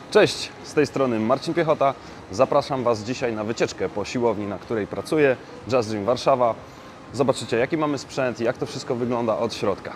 Cześć, z tej strony Marcin Piechota. Zapraszam Was dzisiaj na wycieczkę po siłowni, na której pracuję, Just Gym Warszawa. Zobaczycie, jaki mamy sprzęt i jak to wszystko wygląda od środka.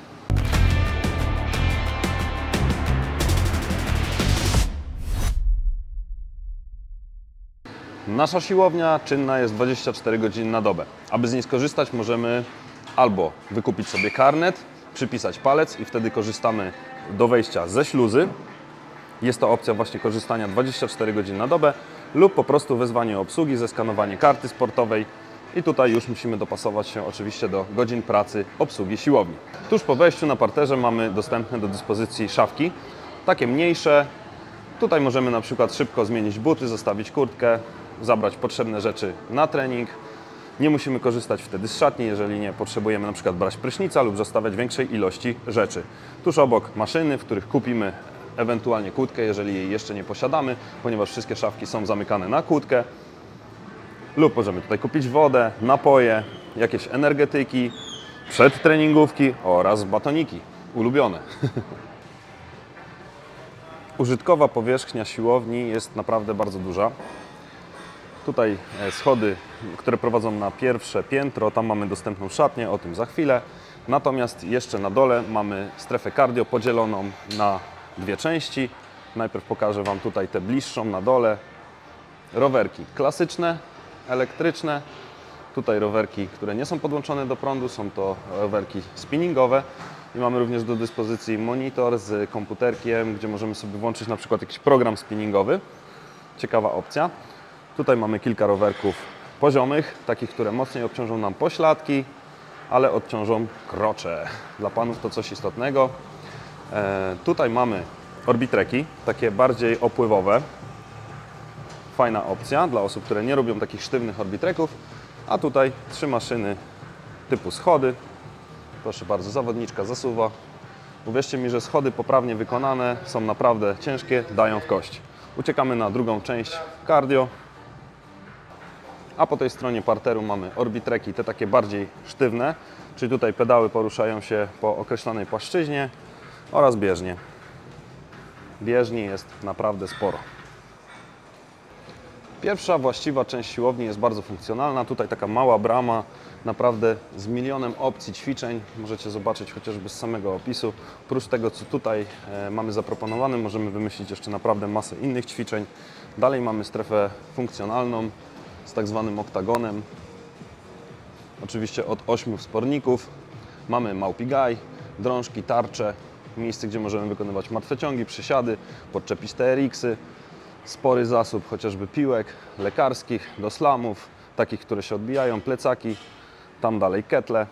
Nasza siłownia czynna jest 24 godziny na dobę. Aby z niej skorzystać, możemy albo wykupić sobie karnet, przypisać palec i wtedy korzystamy do wejścia ze śluzy. Jest to opcja właśnie korzystania 24 godziny na dobę lub po prostu wezwanie obsługi, zeskanowanie karty sportowej i tutaj już musimy dopasować się oczywiście do godzin pracy obsługi siłowni. Tuż po wejściu na parterze mamy dostępne do dyspozycji szafki, takie mniejsze. Tutaj możemy na przykład szybko zmienić buty, zostawić kurtkę, zabrać potrzebne rzeczy na trening. Nie musimy korzystać wtedy z szatni, jeżeli nie potrzebujemy na przykład brać prysznica lub zostawiać większej ilości rzeczy. Tuż obok maszyny, w których kupimy ewentualnie kłódkę, jeżeli jej jeszcze nie posiadamy, ponieważ wszystkie szafki są zamykane na kłódkę. Lub możemy tutaj kupić wodę, napoje, jakieś energetyki, przedtreningówki oraz batoniki ulubione. Użytkowa powierzchnia siłowni jest naprawdę bardzo duża. Tutaj schody, które prowadzą na pierwsze piętro, tam mamy dostępną szatnię, o tym za chwilę. Natomiast jeszcze na dole mamy strefę cardio podzieloną na dwie części. Najpierw pokażę Wam tutaj tę bliższą na dole. Rowerki klasyczne, elektryczne. Tutaj rowerki, które nie są podłączone do prądu, są to rowerki spinningowe. I mamy również do dyspozycji monitor z komputerkiem, gdzie możemy sobie włączyć na przykład jakiś program spinningowy. Ciekawa opcja. Tutaj mamy kilka rowerków poziomych, takich, które mocniej obciążą nam pośladki, ale odciążą krocze. Dla panów to coś istotnego. Tutaj mamy orbitreki, takie bardziej opływowe. Fajna opcja dla osób, które nie lubią takich sztywnych orbitreków. A tutaj 3 maszyny typu schody. Proszę bardzo, zawodniczka zasuwa. Uwierzcie mi, że schody poprawnie wykonane są naprawdę ciężkie, dają w kość. Uciekamy na drugą część cardio. A po tej stronie parteru mamy orbitreki, te takie bardziej sztywne, czyli tutaj pedały poruszają się po określonej płaszczyźnie oraz bieżnie. Bieżni jest naprawdę sporo. Pierwsza właściwa część siłowni jest bardzo funkcjonalna. Tutaj taka mała brama, naprawdę z milionem opcji ćwiczeń. Możecie zobaczyć chociażby z samego opisu. Oprócz tego, co tutaj mamy zaproponowane, możemy wymyślić jeszcze naprawdę masę innych ćwiczeń. Dalej mamy strefę funkcjonalną z tak zwanym oktagonem. Oczywiście od 8 wsporników. Mamy małpi gaj, drążki, tarcze, miejsce, gdzie możemy wykonywać martwe ciągi, przysiady, podczepić TRX-y, spory zasób chociażby piłek lekarskich do slamów, takich, które się odbijają, plecaki, tam dalej ketle.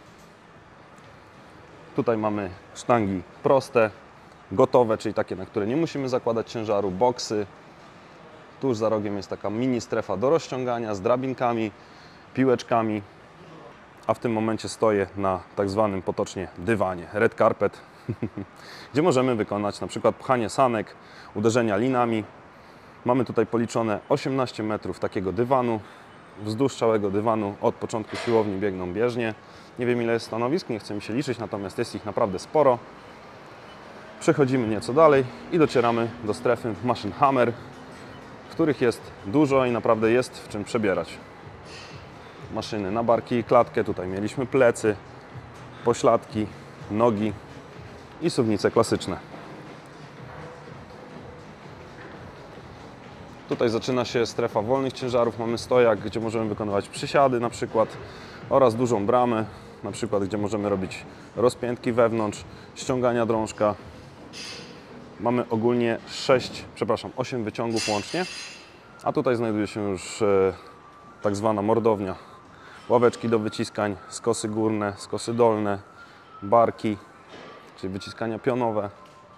Tutaj mamy sztangi proste, gotowe, czyli takie, na które nie musimy zakładać ciężaru, boksy. Tuż za rogiem jest taka mini strefa do rozciągania z drabinkami, piłeczkami, a w tym momencie stoję na tak zwanym potocznie dywanie, red carpet, gdzie możemy wykonać na przykład pchanie sanek, uderzenia linami. Mamy tutaj policzone 18 metrów takiego dywanu. Wzdłuż całego dywanu od początku siłowni biegną bieżnie. Nie wiem, ile jest stanowisk, nie chcę mi się liczyć, natomiast jest ich naprawdę sporo. Przechodzimy nieco dalej i docieramy do strefy maszyn Hammer, których jest dużo i naprawdę jest w czym przebierać. Maszyny na barki i klatkę, tutaj mieliśmy plecy, pośladki, nogi i suwnice klasyczne. Tutaj zaczyna się strefa wolnych ciężarów, mamy stojak, gdzie możemy wykonywać przysiady na przykład oraz dużą bramę, na przykład gdzie możemy robić rozpiętki wewnątrz, ściągania drążka. Mamy ogólnie 8 wyciągów łącznie, a tutaj znajduje się już tak zwana mordownia. Ławeczki do wyciskań, skosy górne, skosy dolne, barki, czyli wyciskania pionowe.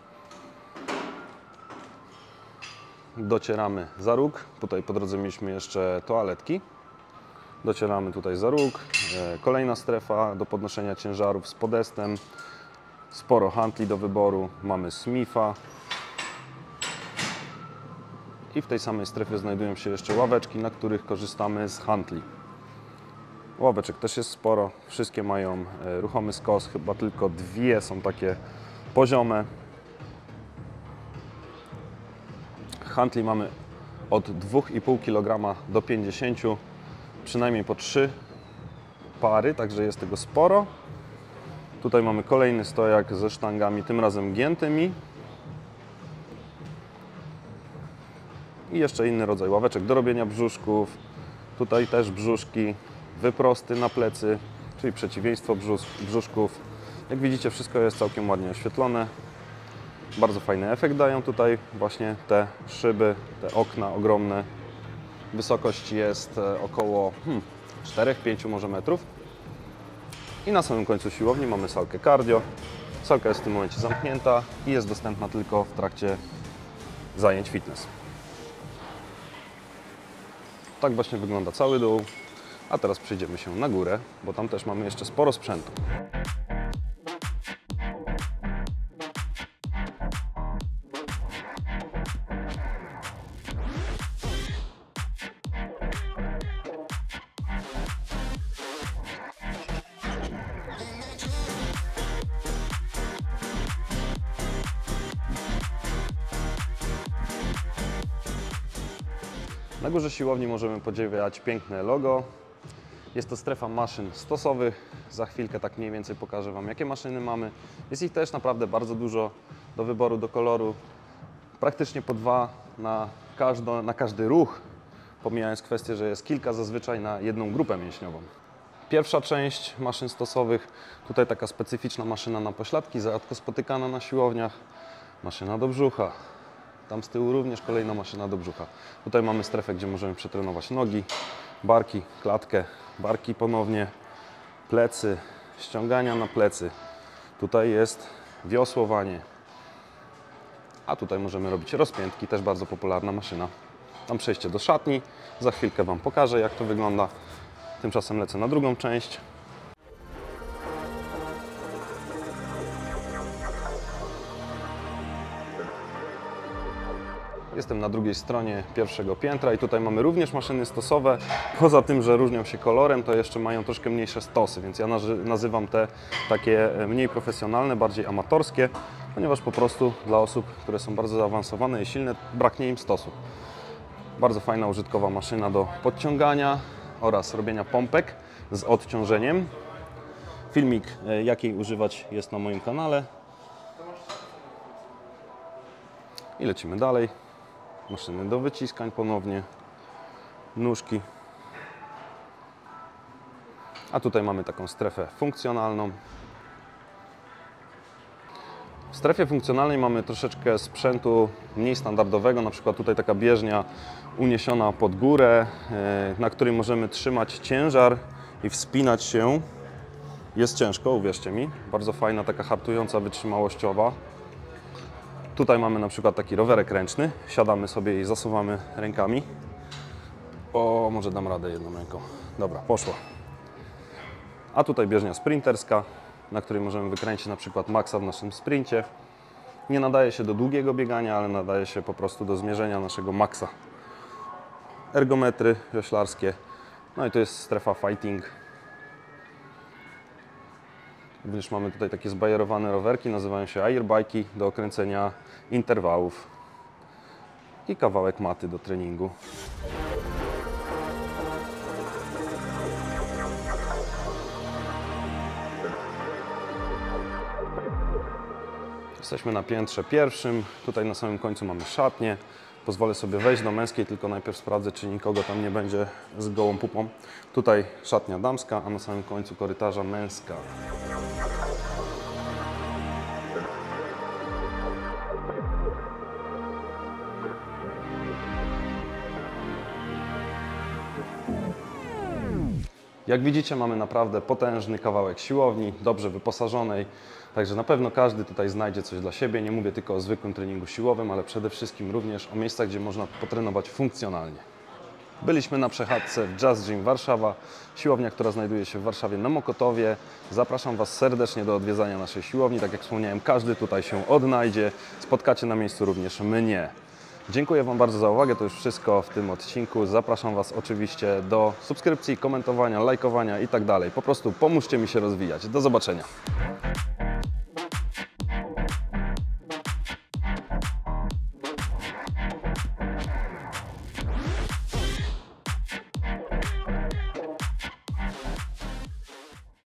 Docieramy za róg, tutaj po drodze mieliśmy jeszcze toaletki. Docieramy tutaj za róg, kolejna strefa do podnoszenia ciężarów z podestem, sporo hantli do wyboru, mamy Smitha i w tej samej strefie znajdują się jeszcze ławeczki, na których korzystamy z hantli. Ławeczek też jest sporo, wszystkie mają ruchomy skos, chyba tylko 2 są takie poziome. Hantli mamy od 2,5 kg do 50, przynajmniej po 3 pary, także jest tego sporo. Tutaj mamy kolejny stojak ze sztangami, tym razem giętymi. I jeszcze inny rodzaj ławeczek do robienia brzuszków. Tutaj też brzuszki, wyprosty na plecy, czyli przeciwieństwo brzuszków. Jak widzicie, wszystko jest całkiem ładnie oświetlone. Bardzo fajny efekt dają tutaj właśnie te szyby, te okna ogromne. Wysokość jest około 4-5 może metrów. I na samym końcu siłowni mamy salkę cardio. Salka jest w tym momencie zamknięta i jest dostępna tylko w trakcie zajęć fitness. Tak właśnie wygląda cały dół. A teraz przejdziemy się na górę, bo tam też mamy jeszcze sporo sprzętu. Na górze siłowni możemy podziwiać piękne logo. Jest to strefa maszyn stosowych. Za chwilkę tak mniej więcej pokażę Wam, jakie maszyny mamy. Jest ich też naprawdę bardzo dużo do wyboru, do koloru. Praktycznie po 2 na każdy ruch, pomijając kwestię, że jest kilka zazwyczaj na jedną grupę mięśniową. Pierwsza część maszyn stosowych, tutaj taka specyficzna maszyna na pośladki, rzadko spotykana na siłowniach. Maszyna do brzucha. Tam z tyłu również kolejna maszyna do brzucha. Tutaj mamy strefę, gdzie możemy przetrenować nogi, barki, klatkę, barki ponownie, plecy, ściągania na plecy. Tutaj jest wiosłowanie. A tutaj możemy robić rozpiętki, też bardzo popularna maszyna. Tam przejście do szatni. Za chwilkę Wam pokażę, jak to wygląda. Tymczasem lecę na drugą część. Jestem na drugiej stronie pierwszego piętra i tutaj mamy również maszyny stosowe. Poza tym, że różnią się kolorem, to jeszcze mają troszkę mniejsze stosy, więc ja nazywam te takie mniej profesjonalne, bardziej amatorskie, ponieważ po prostu dla osób, które są bardzo zaawansowane i silne, braknie im stosu. Bardzo fajna, użytkowa maszyna do podciągania oraz robienia pompek z odciążeniem. Filmik, jakiej używać, jest na moim kanale. I lecimy dalej. Maszyny do wyciskań ponownie, nóżki. A tutaj mamy taką strefę funkcjonalną. W strefie funkcjonalnej mamy troszeczkę sprzętu mniej standardowego, na przykład tutaj taka bieżnia uniesiona pod górę, na której możemy trzymać ciężar i wspinać się. Jest ciężko, uwierzcie mi. Bardzo fajna, taka hartująca, wytrzymałościowa. Tutaj mamy na przykład taki rowerek ręczny. Siadamy sobie i zasuwamy rękami. O, może dam radę jedną ręką. Dobra, poszła. A tutaj bieżnia sprinterska, na której możemy wykręcić na przykład maksa w naszym sprincie. Nie nadaje się do długiego biegania, ale nadaje się po prostu do zmierzenia naszego maksa. Ergometry wioślarskie. No i to jest strefa fighting. Również mamy tutaj takie zbajerowane rowerki, nazywają się airbike'i do okręcenia interwałów. I kawałek maty do treningu. Jesteśmy na piętrze pierwszym. Tutaj na samym końcu mamy szatnię. Pozwolę sobie wejść do męskiej, tylko najpierw sprawdzę, czy nikogo tam nie będzie z gołą pupą. Tutaj szatnia damska, a na samym końcu korytarza męska. Jak widzicie, mamy naprawdę potężny kawałek siłowni, dobrze wyposażonej, także na pewno każdy tutaj znajdzie coś dla siebie. Nie mówię tylko o zwykłym treningu siłowym, ale przede wszystkim również o miejscach, gdzie można potrenować funkcjonalnie. Byliśmy na przechadzce w Just Gym Warszawa, siłownia, która znajduje się w Warszawie na Mokotowie. Zapraszam Was serdecznie do odwiedzania naszej siłowni. Tak jak wspomniałem, każdy tutaj się odnajdzie. Spotkacie na miejscu również mnie. Dziękuję Wam bardzo za uwagę, to już wszystko w tym odcinku. Zapraszam Was oczywiście do subskrypcji, komentowania, lajkowania i tak dalej. Po prostu pomóżcie mi się rozwijać. Do zobaczenia.